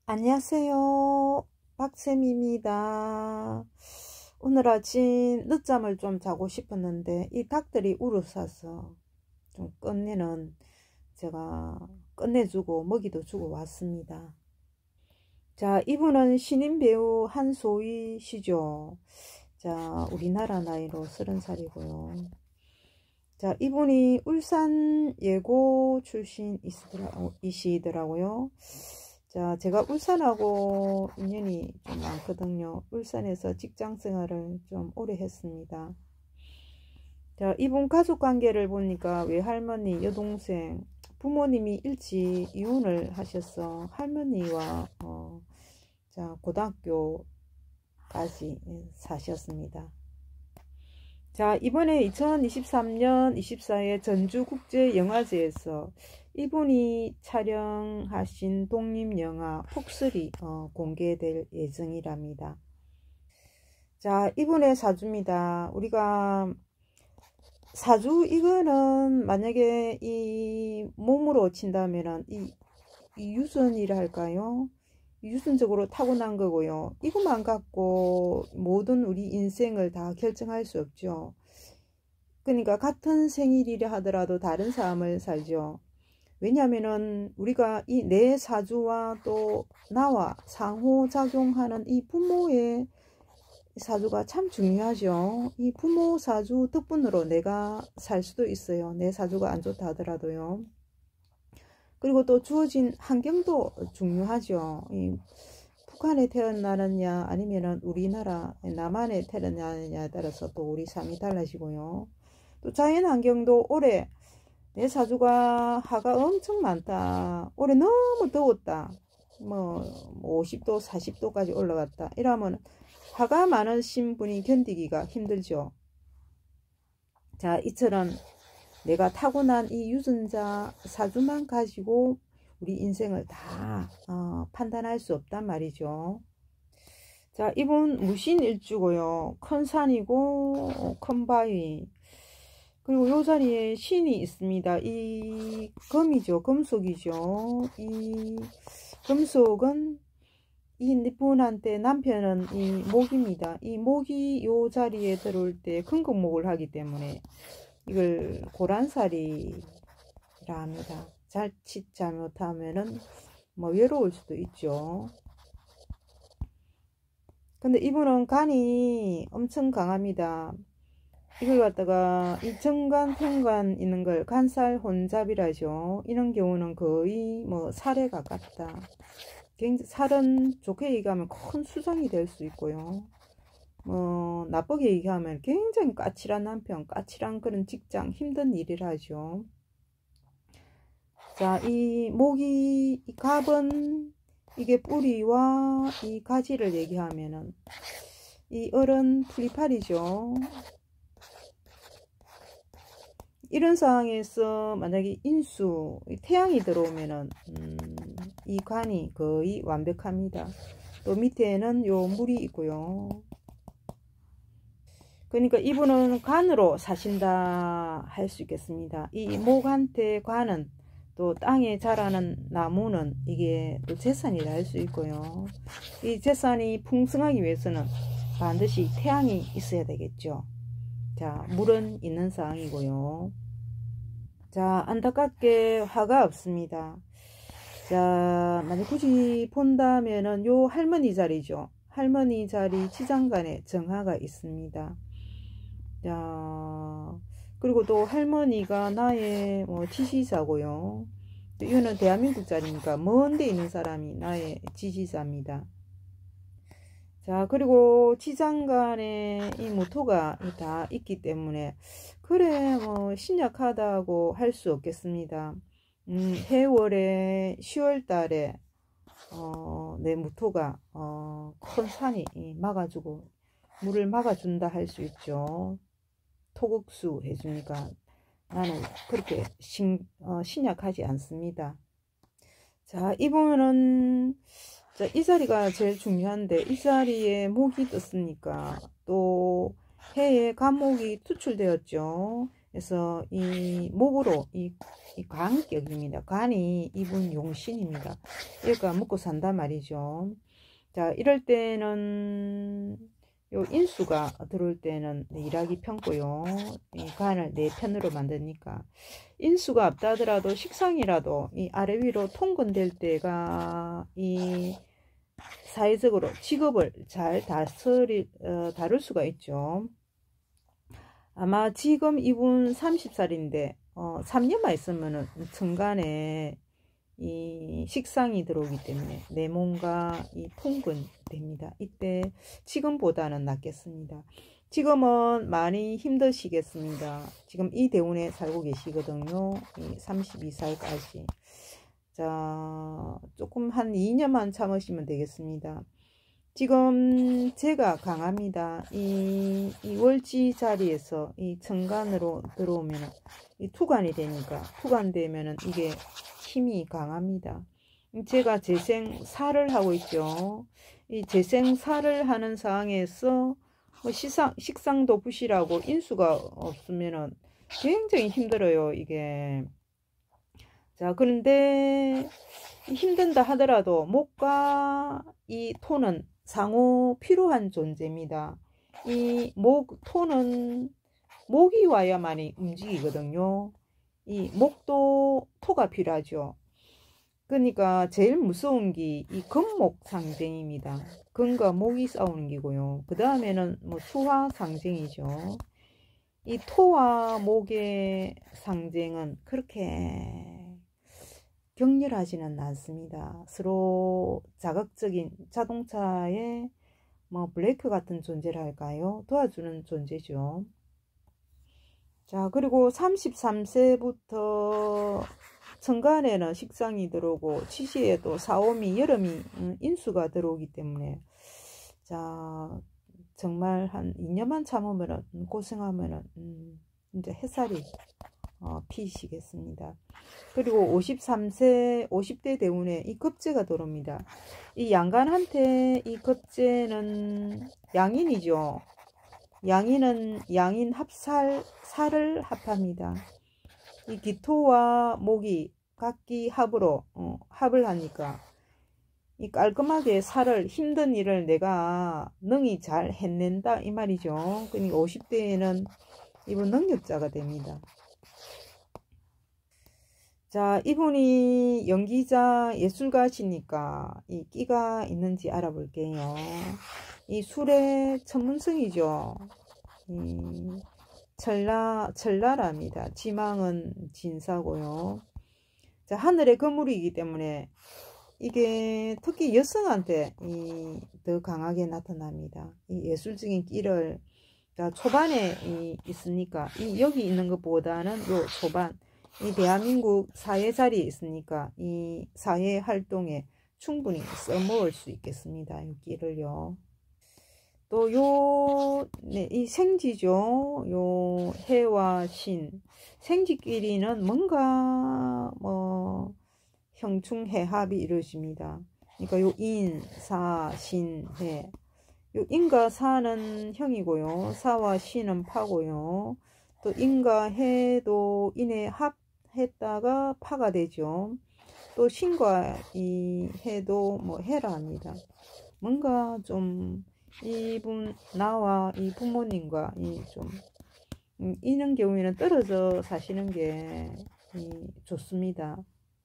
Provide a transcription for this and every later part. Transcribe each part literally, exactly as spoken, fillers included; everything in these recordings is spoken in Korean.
안녕하세요. 박쌤입니다. 오늘 아침 늦잠을 좀 자고 싶었는데 이 닭들이 울어서 좀 끝내는 제가 끝내주고 먹이도 주고 왔습니다. 자, 이분은 신인 배우 한소희 씨죠. 자, 우리나라 나이로 서른 살이고요. 자, 이분이 울산 예고 출신이시더라고요. 자, 제가 울산하고 인연이 좀 많거든요. 울산에서 직장 생활을 좀 오래 했습니다. 자, 이분 가족 관계를 보니까 외할머니, 여동생, 부모님이 일찍 이혼을 하셔서 할머니와 어, 자, 고등학교까지 사셨습니다. 자, 이번에 이천이십삼 년 이십사 회 전주국제영화제에서 이분이 촬영하신 독립영화 폭설이 어, 공개될 예정이랍니다. 자, 이분의 사주입니다. 우리가 사주 이거는 만약에 이 몸으로 친다면은 이, 이 유전이라 할까요? 유전적으로 타고난 거고요. 이것만 갖고 모든 우리 인생을 다 결정할 수 없죠. 그러니까 같은 생일이라 하더라도 다른 삶을 살죠. 왜냐하면은 우리가 이 내 사주와 또 나와 상호작용하는 이 부모의 사주가 참 중요하죠. 이 부모 사주 덕분으로 내가 살 수도 있어요. 내 사주가 안 좋다 하더라도요. 그리고 또 주어진 환경도 중요하죠. 이 북한에 태어나느냐 아니면은 우리나라 남한에 태어나느냐에 따라서 또 우리 삶이 달라지고요. 또 자연 환경도 올해 내 사주가 하가 엄청 많다. 올해 너무 더웠다. 뭐 오십 도 사십 도까지 올라갔다. 이러면 화가 많으신 분이 견디기가 힘들죠. 자, 이처럼 내가 타고난 이 유전자 사주만 가지고 우리 인생을 다 어, 판단할 수 없단 말이죠. 자, 이분 무신일주고요. 큰 산이고 어, 큰 바위. 그리고 요 자리에 신이 있습니다. 이 금이죠. 금속이죠. 이 금속은 이 분한테 남편은 이 목입니다. 이 목이 요 자리에 들어올 때 금극목을 하기 때문에 이걸 고란살이라 합니다. 자칫 잘못하면은 뭐 외로울 수도 있죠. 근데 이분은 간이 엄청 강합니다. 이걸 갖다가 이 정관, 평관 있는 걸 간살 혼잡이라죠. 이런 경우는 거의 뭐 살에 가깝다. 굉장히 살은 좋게 얘기하면 큰 수상이 될 수 있고요. 뭐 나쁘게 얘기하면 굉장히 까칠한 남편, 까칠한 그런 직장, 힘든 일이라 하죠. 자, 이 목이 이 갑은 이게 뿌리와 이 가지를 얘기하면은 이 을은 풀이팔이죠. 이런 상황에서 만약에 인수, 태양이 들어오면은 음, 이 관이 거의 완벽합니다. 또 밑에는 요 물이 있고요. 그러니까 이분은 관으로 사신다 할 수 있겠습니다. 이 목한테 관은 또 땅에 자라는 나무는 이게 또 재산이라 할 수 있고요. 이 재산이 풍성하기 위해서는 반드시 태양이 있어야 되겠죠. 자, 물은 있는 상황이고요. 자, 안타깝게 화가 없습니다. 자, 만약 굳이 본다면은 요 할머니 자리죠. 할머니 자리 지장간에 정화가 있습니다. 자, 그리고 또 할머니가 나의 뭐 지지자고요. 이거는 대한민국 자리니까 먼 데 있는 사람이 나의 지지자입니다. 자, 그리고 지장간에 이 모토가 다 있기 때문에 그래 뭐 신약하다고 할 수 없겠습니다. 음, 해월에 시월 달에 어, 내 모토가 어, 큰 산이 막아주고 물을 막아준다 할 수 있죠. 토국수 해주니까 나는 그렇게 신, 어, 신약하지 않습니다. 자, 이분은 자, 이 자리가 제일 중요한데 이 자리에 목이 떴으니까 또 해에 간목이 투출되었죠. 그래서 이 목으로 이, 이 관격입니다. 관이 이분 용신입니다. 그러니까 먹고 산단 말이죠. 자, 이럴 때는 요 인수가 들어올 때는 일하기 편고요. 이 간을 내 편으로 만드니까 인수가 없다 하더라도 식상이라도 이 아래 위로 통근될 때가 이 사회적으로 직업을 잘 다스리, 어, 다룰 수가 있죠. 아마 지금 이분 서른 살인데 어, 삼 년만 있으면은 천간에 이 식상이 들어오기 때문에 내 몸과 이 통근 됩니다. 이때 지금보다는 낫겠습니다. 지금은 많이 힘드시겠습니다. 지금 이 대운에 살고 계시거든요. 이 서른두 살까지. 자, 조금 한 이 년만 참으시면 되겠습니다. 지금 제가 강합니다. 이, 이 월지 자리에서 이 천간으로 들어오면 이 투간이 되니까 투간 되면은 이게 힘이 강합니다. 제가 재생사를 하고 있죠. 이 재생사를 하는 상황에서 뭐 시상, 식상도 부실하고 인수가 없으면은 굉장히 힘들어요, 이게. 자, 그런데 힘든다 하더라도 목과 이 토는 상호 필요한 존재입니다. 이 목, 토는 목이 와야만이 움직이거든요. 이 목도 토가 필요하죠. 그러니까 제일 무서운 게 이 금목 상징입니다. 금과 목이 싸우는 기고요. 그 다음에는 뭐 수화 상징이죠. 이 토와 목의 상징은 그렇게 격렬하지는 않습니다. 서로 자극적인 자동차의 뭐 브레이크 같은 존재를 할까요? 도와주는 존재죠. 자, 그리고 서른세 세부터 천간에는 식상이 들어오고 치시에도 사오미 여름이 인수가 들어오기 때문에 자, 정말 한 이 년만 참으면 고생하면 음, 이제 햇살이 어, 피시겠습니다. 그리고 오십삼 세 오십 대 대운에 이 급제가 들어옵니다. 이 양간한테 이 급제는 양인이죠. 양인은 양인 합살 살을 합합니다. 이 기토와 목이 각기 합으로 어, 합을 하니까 이 깔끔하게 살을 힘든 일을 내가 능히 잘 해낸다 이 말이죠. 그러니까 오십 대에는 이분 능력자가 됩니다. 자, 이분이 연기자 예술가시니까 이 끼가 있는지 알아볼게요. 이 술의 천문성이죠. 이 철라, 철라랍니다. 지망은 진사고요. 자, 하늘의 거물이기 때문에 이게 특히 여성한테 이 더 강하게 나타납니다. 이 예술적인 끼를 자, 초반에 이 있으니까 이 여기 있는 것보다는 요 초반 이 대한민국 사회 자리에 있으니까 이 사회 활동에 충분히 써먹을 수 있겠습니다. 이 끼를요. 또 요, 네, 이 생지죠. 요 해와 신. 생지끼리는 뭔가, 뭐, 형충해합이 이루어집니다. 그러니까 요 인, 사, 신, 해. 요 인과 사는 형이고요. 사와 신은 파고요. 또 인과 해도 인에 합했다가 파가 되죠. 또 신과 이 해도 뭐 해라 합니다. 뭔가 좀 이분 나와 이 부모님과 이 좀 음, 이런 경우에는 떨어져 사시는 게 이 좋습니다.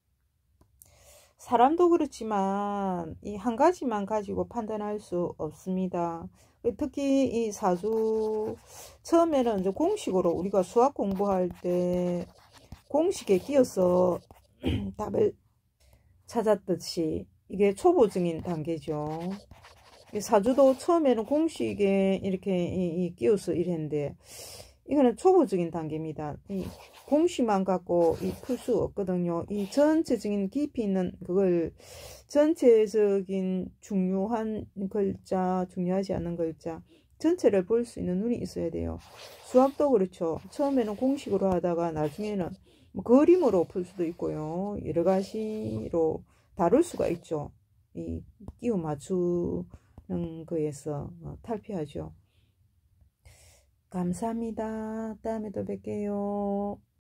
사람도 그렇지만 이 한 가지만 가지고 판단할 수 없습니다. 특히 이 사주 처음에는 이제 공식으로 우리가 수학 공부할 때 공식에 끼어서 답을 찾았듯이 이게 초보적인 단계죠. 사주도 처음에는 공식에 이렇게 이, 이 끼어서 이랬는데 이거는 초보적인 단계입니다. 이 공식만 갖고 풀 수 없거든요. 이 전체적인 깊이 있는 그걸 전체적인 중요한 글자, 중요하지 않은 글자 전체를 볼 수 있는 눈이 있어야 돼요. 수학도 그렇죠. 처음에는 공식으로 하다가 나중에는 뭐 그림으로 풀 수도 있고요. 여러 가지로 다룰 수가 있죠. 이 끼워 맞추는 거에서 탈피하죠. 감사합니다. 다음에 또 뵐게요.